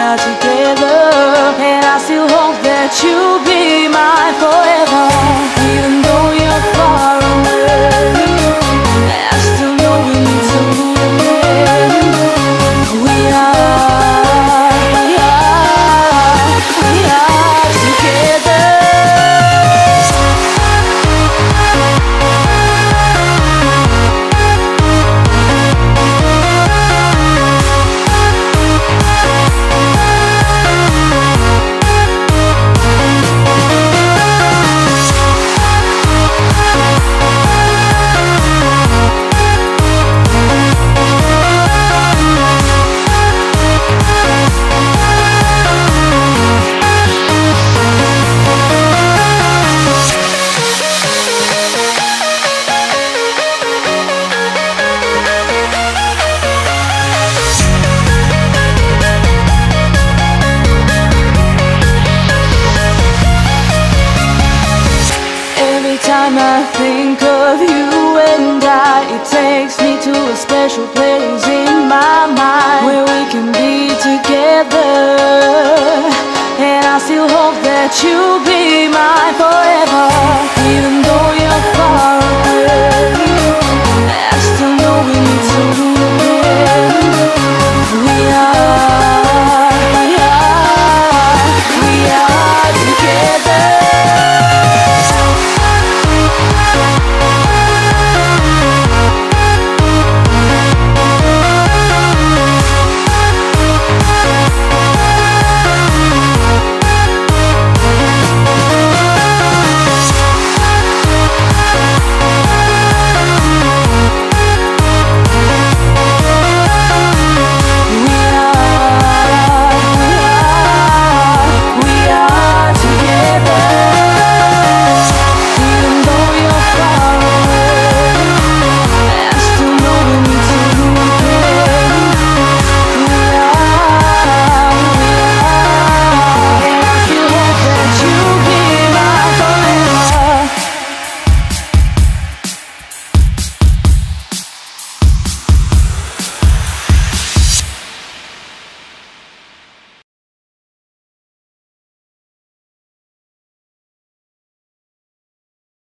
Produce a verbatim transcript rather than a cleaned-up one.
are together, and I still hope that you'll be mine forever. Even though you're far away, I still know we need to move in. We are, we are, we are together. Every time I think of you and I, it takes me to a special place in my mind where we can be together, and I still hope that you'll be mine forever.